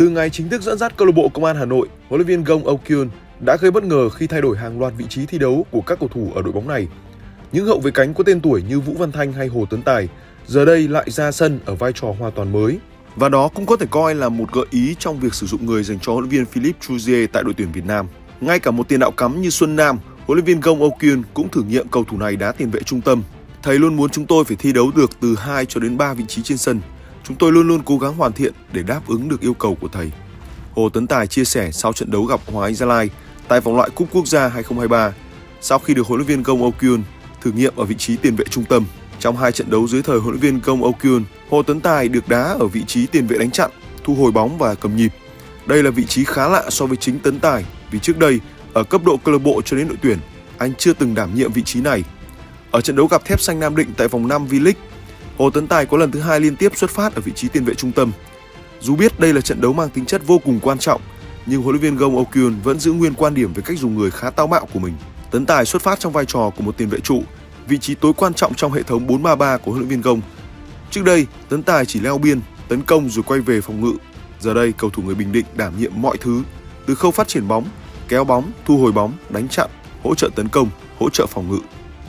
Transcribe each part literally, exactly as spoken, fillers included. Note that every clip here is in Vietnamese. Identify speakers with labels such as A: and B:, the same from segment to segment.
A: Từ ngày chính thức dẫn dắt câu lạc bộ Công an Hà Nội, huấn luyện viên Gong Eun-kyun đã gây bất ngờ khi thay đổi hàng loạt vị trí thi đấu của các cầu thủ ở đội bóng này. Những hậu vệ cánh có tên tuổi như Vũ Văn Thanh hay Hồ Tấn Tài giờ đây lại ra sân ở vai trò hoàn toàn mới. Và đó cũng có thể coi là một gợi ý trong việc sử dụng người dành cho huấn luyện viên Philippe Chuzier tại đội tuyển Việt Nam. Ngay cả một tiền đạo cắm như Xuân Nam, huấn luyện viên Gong Eun-kyun cũng thử nghiệm cầu thủ này đá tiền vệ trung tâm. Thầy luôn muốn chúng tôi phải thi đấu được từ hai cho đến ba vị trí trên sân. Chúng tôi luôn luôn cố gắng hoàn thiện để đáp ứng được yêu cầu của thầy. Hồ Tấn Tài chia sẻ sau trận đấu gặp Hoàng Anh Gia Lai tại vòng loại Cúp Quốc gia hai không hai ba sau khi được huấn luyện viên Gong Eun-kyun thử nghiệm ở vị trí tiền vệ trung tâm. Trong hai trận đấu dưới thời huấn luyện viên Gong Eun-kyun, Hồ Tấn Tài được đá ở vị trí tiền vệ đánh chặn, thu hồi bóng và cầm nhịp. Đây là vị trí khá lạ so với chính Tấn Tài vì trước đây ở cấp độ câu lạc bộ cho đến đội tuyển, anh chưa từng đảm nhiệm vị trí này. Ở trận đấu gặp Thép Xanh Nam Định tại vòng năm V-League, Hồ Tấn Tài có lần thứ hai liên tiếp xuất phát ở vị trí tiền vệ trung tâm. Dù biết đây là trận đấu mang tính chất vô cùng quan trọng, nhưng huấn luyện viên Gong Eun-kyun vẫn giữ nguyên quan điểm về cách dùng người khá táo bạo của mình. Tấn Tài xuất phát trong vai trò của một tiền vệ trụ, vị trí tối quan trọng trong hệ thống bốn ba ba của huấn luyện viên Gong. Trước đây, Tấn Tài chỉ leo biên, tấn công rồi quay về phòng ngự. Giờ đây, cầu thủ người Bình Định đảm nhiệm mọi thứ, từ khâu phát triển bóng, kéo bóng, thu hồi bóng, đánh chặn, hỗ trợ tấn công, hỗ trợ phòng ngự.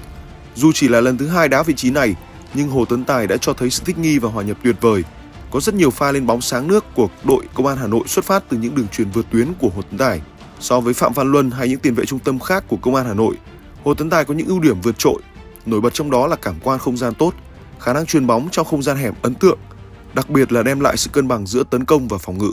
A: Dù chỉ là lần thứ hai đá vị trí này, nhưng Hồ Tấn Tài đã cho thấy sự thích nghi và hòa nhập tuyệt vời. Có rất nhiều pha lên bóng sáng nước của đội Công an Hà Nội xuất phát từ những đường chuyền vượt tuyến của Hồ Tấn Tài. So với Phạm Văn Luân hay những tiền vệ trung tâm khác của Công an Hà Nội, Hồ Tấn Tài có những ưu điểm vượt trội. Nổi bật trong đó là cảm quan không gian tốt, khả năng chuyền bóng trong không gian hẹp ấn tượng, đặc biệt là đem lại sự cân bằng giữa tấn công và phòng ngự.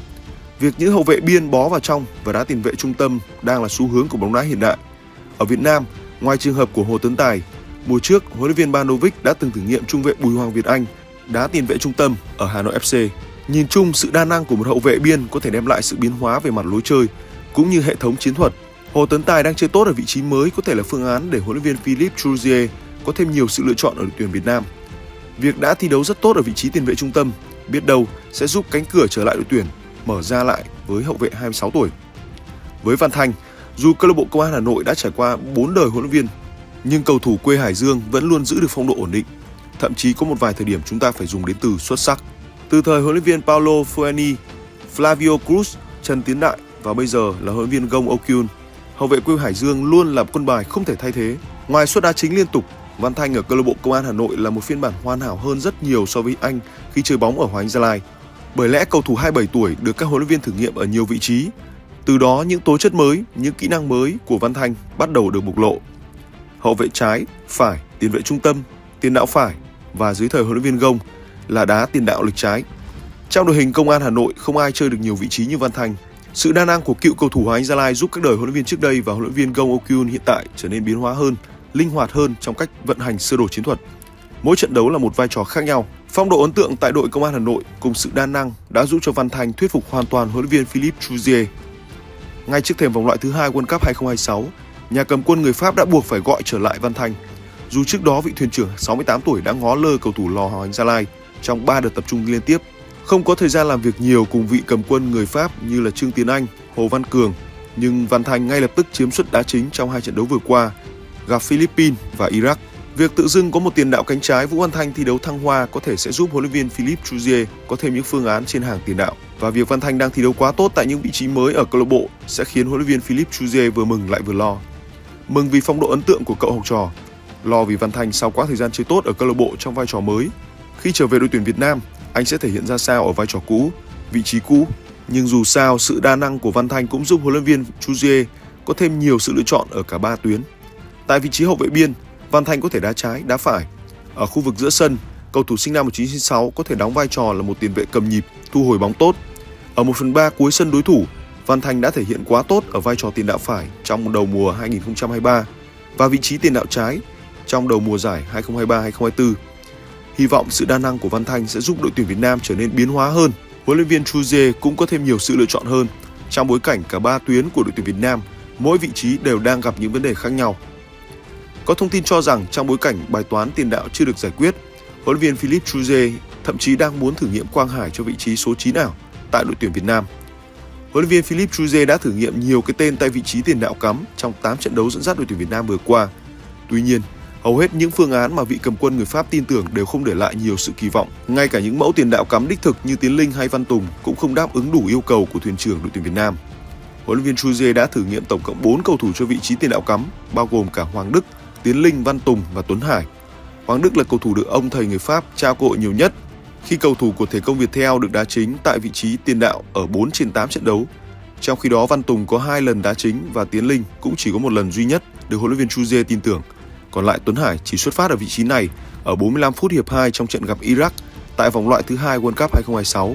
A: Việc những hậu vệ biên bó vào trong và đá tiền vệ trung tâm đang là xu hướng của bóng đá hiện đại. Ở Việt Nam, ngoài trường hợp của Hồ Tấn Tài, mùa trước huấn luyện viên Banovic đã từng thử nghiệm trung vệ Bùi Hoàng Việt Anh đá tiền vệ trung tâm ở Hà Nội ép xê. Nhìn chung, sự đa năng của một hậu vệ biên có thể đem lại sự biến hóa về mặt lối chơi cũng như hệ thống chiến thuật. Hồ Tấn Tài đang chơi tốt ở vị trí mới có thể là phương án để huấn luyện viên Philippe Chuzier có thêm nhiều sự lựa chọn ở đội tuyển Việt Nam. Việc đã thi đấu rất tốt ở vị trí tiền vệ trung tâm, biết đâu sẽ giúp cánh cửa trở lại đội tuyển mở ra lại với hậu vệ hai mươi sáu tuổi. Với Văn Thanh, dù câu lạc bộ Công an Hà Nội đã trải qua bốn đời huấn luyện viên, nhưng cầu thủ quê Hải Dương vẫn luôn giữ được phong độ ổn định. Thậm chí có một vài thời điểm chúng ta phải dùng đến từ xuất sắc. Từ thời huấn luyện viên Paulo Fueni, Flavio Cruz, Trần Tiến Đại và bây giờ là huấn luyện viên Gong Eun-kyun, hậu vệ quê Hải Dương luôn là quân bài không thể thay thế. Ngoài suất đá chính liên tục, Văn Thanh ở câu lạc bộ Công an Hà Nội là một phiên bản hoàn hảo hơn rất nhiều so với anh khi chơi bóng ở Hoàng Anh Gia Lai. Bởi lẽ cầu thủ hai mươi bảy tuổi được các huấn luyện viên thử nghiệm ở nhiều vị trí. Từ đó những tố chất mới, những kỹ năng mới của Văn Thanh bắt đầu được bộc lộ. Hậu vệ trái, phải, tiền vệ trung tâm, tiền đạo phải và dưới thời huấn luyện viên Gong là đá tiền đạo lệch trái. Trong đội hình Công an Hà Nội không ai chơi được nhiều vị trí như Văn Thanh. Sự đa năng của cựu cầu thủ Hoàng Anh Gia Lai giúp các đời huấn luyện viên trước đây và huấn luyện viên Gong Eun-kyun hiện tại trở nên biến hóa hơn, linh hoạt hơn trong cách vận hành sơ đồ chiến thuật. Mỗi trận đấu là một vai trò khác nhau. Phong độ ấn tượng tại đội Công an Hà Nội cùng sự đa năng đã giúp cho Văn Thanh thuyết phục hoàn toàn huấn luyện viên Philippe Chuzier. Ngay trước thềm vòng loại thứ hai World Cup hai không hai sáu, nhà cầm quân người Pháp đã buộc phải gọi trở lại Văn Thanh. Dù trước đó vị thuyền trưởng sáu mươi tám tuổi đã ngó lơ cầu thủ lò Hoàng Anh Gia Lai trong ba đợt tập trung liên tiếp, không có thời gian làm việc nhiều cùng vị cầm quân người Pháp như là Trương Tiến Anh, Hồ Văn Cường, nhưng Văn Thanh ngay lập tức chiếm suất đá chính trong hai trận đấu vừa qua gặp Philippines và Iraq. Việc tự dưng có một tiền đạo cánh trái Vũ Văn Thanh thi đấu thăng hoa có thể sẽ giúp huấn luyện viên Philippe Chuzier có thêm những phương án trên hàng tiền đạo. Và việc Văn Thanh đang thi đấu quá tốt tại những vị trí mới ở câu lạc bộ sẽ khiến huấn luyện viên Philippe Chuzier vừa mừng lại vừa lo. Mừng vì phong độ ấn tượng của cậu học trò, lo vì Văn Thanh sau quãng thời gian chơi tốt ở câu lạc bộ trong vai trò mới. Khi trở về đội tuyển Việt Nam, anh sẽ thể hiện ra sao ở vai trò cũ, vị trí cũ. Nhưng dù sao, sự đa năng của Văn Thanh cũng giúp huấn luyện viên Chuzier có thêm nhiều sự lựa chọn ở cả ba tuyến. Tại vị trí hậu vệ biên, Văn Thanh có thể đá trái, đá phải. Ở khu vực giữa sân, cầu thủ sinh năm một nghìn chín trăm chín mươi sáu có thể đóng vai trò là một tiền vệ cầm nhịp, thu hồi bóng tốt. Ở một phần ba cuối sân đối thủ, Văn Thanh đã thể hiện quá tốt ở vai trò tiền đạo phải trong đầu mùa hai nghìn không trăm hai mươi ba và vị trí tiền đạo trái trong đầu mùa giải hai không hai ba hai không hai tư. Hy vọng sự đa năng của Văn Thanh sẽ giúp đội tuyển Việt Nam trở nên biến hóa hơn. Huấn luyện viên Chuzier cũng có thêm nhiều sự lựa chọn hơn trong bối cảnh cả ba tuyến của đội tuyển Việt Nam, mỗi vị trí đều đang gặp những vấn đề khác nhau. Có thông tin cho rằng trong bối cảnh bài toán tiền đạo chưa được giải quyết, huấn luyện viên Philippe Chuzier thậm chí đang muốn thử nghiệm Quang Hải cho vị trí số chín ảo tại đội tuyển Việt Nam. Huấn luyện viên Philippe Chuzier đã thử nghiệm nhiều cái tên tại vị trí tiền đạo cắm trong tám trận đấu dẫn dắt đội tuyển Việt Nam vừa qua. Tuy nhiên, Hầu hết những phương án mà vị cầm quân người Pháp tin tưởng đều không để lại nhiều sự kỳ vọng. Ngay cả những mẫu tiền đạo cắm đích thực như Tiến Linh hay Văn Tùng cũng không đáp ứng đủ yêu cầu của thuyền trưởng đội tuyển Việt Nam. Huấn luyện viên Chuzier đã thử nghiệm tổng cộng bốn cầu thủ cho vị trí tiền đạo cắm, bao gồm cả Hoàng Đức, Tiến Linh, Văn Tùng và Tuấn Hải. Hoàng Đức là cầu thủ được ông thầy người Pháp trao cơ hội nhiều nhất, khi cầu thủ của thể công Viettel được đá chính tại vị trí tiền đạo ở bốn trên tám trận đấu. Trong khi đó Văn Tùng có hai lần đá chính và Tiến Linh cũng chỉ có một lần duy nhất được huấn luyện viên Chuzier tin tưởng. Còn lại Tuấn Hải chỉ xuất phát ở vị trí này ở bốn mươi lăm phút hiệp hai trong trận gặp Iraq tại vòng loại thứ hai World Cup hai không hai sáu.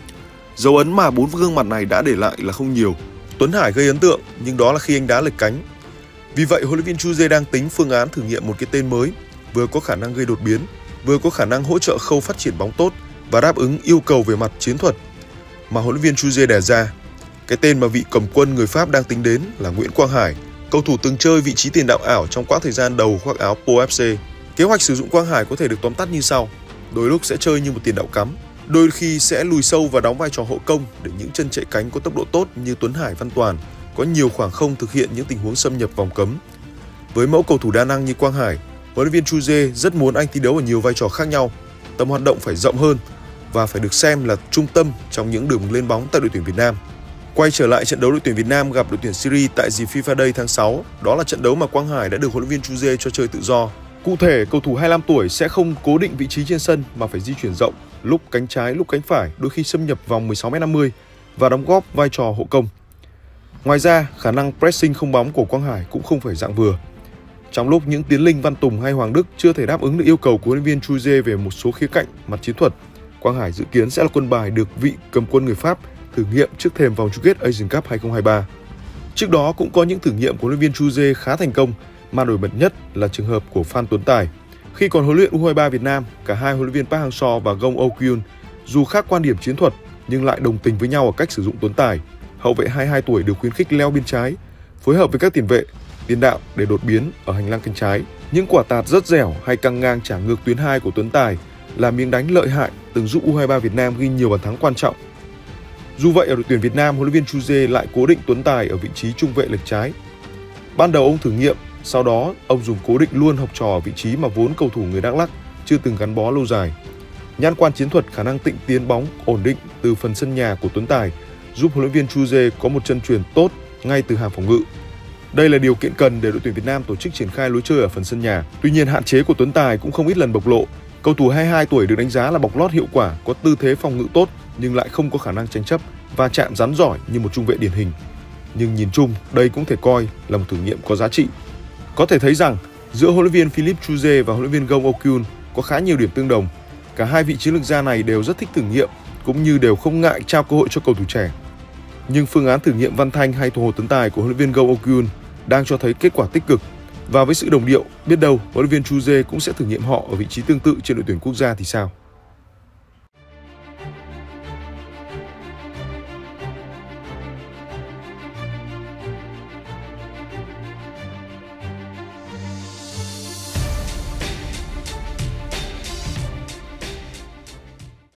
A: Dấu ấn mà bốn gương mặt này đã để lại là không nhiều. Tuấn Hải gây ấn tượng nhưng đó là khi anh đá lệch cánh. Vì vậy huấn luyện viên Chuzier đang tính phương án thử nghiệm một cái tên mới, vừa có khả năng gây đột biến, vừa có khả năng hỗ trợ khâu phát triển bóng tốt và đáp ứng yêu cầu về mặt chiến thuật mà huấn luyện viên Chuzier đề ra. Cái tên mà vị cầm quân người Pháp đang tính đến là Nguyễn Quang Hải, cầu thủ từng chơi vị trí tiền đạo ảo trong quãng thời gian đầu khoác áo Pau ép xê. Kế hoạch sử dụng Quang Hải có thể được tóm tắt như sau: đôi lúc sẽ chơi như một tiền đạo cắm, đôi khi sẽ lùi sâu và đóng vai trò hậu công để những chân chạy cánh có tốc độ tốt như Tuấn Hải, Văn Toàn có nhiều khoảng không thực hiện những tình huống xâm nhập vòng cấm. Với mẫu cầu thủ đa năng như Quang Hải, huấn luyện viên Chuzier rất muốn anh thi đấu ở nhiều vai trò khác nhau, tầm hoạt động phải rộng hơn và phải được xem là trung tâm trong những đường lên bóng tại đội tuyển Việt Nam. Quay trở lại trận đấu đội tuyển Việt Nam gặp đội tuyển Syria tại dịp FIFA Day tháng sáu, đó là trận đấu mà Quang Hải đã được huấn luyện viên Chuzier cho chơi tự do. Cụ thể, cầu thủ hai mươi lăm tuổi sẽ không cố định vị trí trên sân mà phải di chuyển rộng, lúc cánh trái, lúc cánh phải, đôi khi xâm nhập vòng mười sáu mét năm mươi và đóng góp vai trò hậu công. Ngoài ra, khả năng pressing không bóng của Quang Hải cũng không phải dạng vừa. Trong lúc những Tiến Linh, Văn Tùng hay Hoàng Đức chưa thể đáp ứng được yêu cầu của huấn luyện viên Chuzier về một số khía cạnh mặt chiến thuật, Quang Hải dự kiến sẽ là quân bài được vị cầm quân người Pháp thử nghiệm trước thềm vòng chung kết Asian Cup hai không hai ba. Trước đó cũng có những thử nghiệm của huấn luyện viên Chuzier khá thành công, mà nổi bật nhất là trường hợp của Phan Tuấn Tài. Khi còn huấn luyện u hai mươi ba Việt Nam, cả hai huấn luyện viên Park Hang-seo và Gong Oh-kyun dù khác quan điểm chiến thuật nhưng lại đồng tình với nhau ở cách sử dụng Tuấn Tài. Hậu vệ hai mươi hai tuổi được khuyến khích leo bên trái, phối hợp với các tiền vệ, tiền đạo để đột biến ở hành lang cánh trái. Những quả tạt rất dẻo hay căng ngang trả ngược tuyến hai của Tuấn Tài là miếng đánh lợi hại từng giúp u hai mươi ba Việt Nam ghi nhiều bàn thắng quan trọng. Dù vậy, ở đội tuyển Việt Nam, huấn luyện viên Chuzier lại cố định Tuấn Tài ở vị trí trung vệ lệch trái. Ban đầu ông thử nghiệm, sau đó ông dùng cố định luôn học trò ở vị trí mà vốn cầu thủ người Đắk Lắk chưa từng gắn bó lâu dài. Nhãn quan chiến thuật, khả năng tịnh tiến bóng ổn định từ phần sân nhà của Tuấn Tài giúp huấn luyện viên Chuzier có một chân truyền tốt ngay từ hàng phòng ngự. Đây là điều kiện cần để đội tuyển Việt Nam tổ chức triển khai lối chơi ở phần sân nhà. Tuy nhiên, hạn chế của Tuấn Tài cũng không ít lần bộc lộ. Cầu thủ hai mươi hai tuổi được đánh giá là bọc lót hiệu quả, có tư thế phòng ngự tốt nhưng lại không có khả năng tranh chấp và chạm rắn giỏi như một trung vệ điển hình. Nhưng nhìn chung, đây cũng thể coi là một thử nghiệm có giá trị. Có thể thấy rằng giữa huấn luyện viên Philippe Chuzier và huấn luyện viên Gong Oh-kyun có khá nhiều điểm tương đồng. Cả hai vị chiến lược gia này đều rất thích thử nghiệm cũng như đều không ngại trao cơ hội cho cầu thủ trẻ. Nhưng phương án thử nghiệm Văn Thanh hay Hồ Tấn Tài của huấn luyện viên Gong Oh-kyun đang cho thấy kết quả tích cực. Và với sự đồng điệu, biết đâu huấn luyện viên Chuzier cũng sẽ thử nghiệm họ ở vị trí tương tự trên đội tuyển quốc gia thì sao?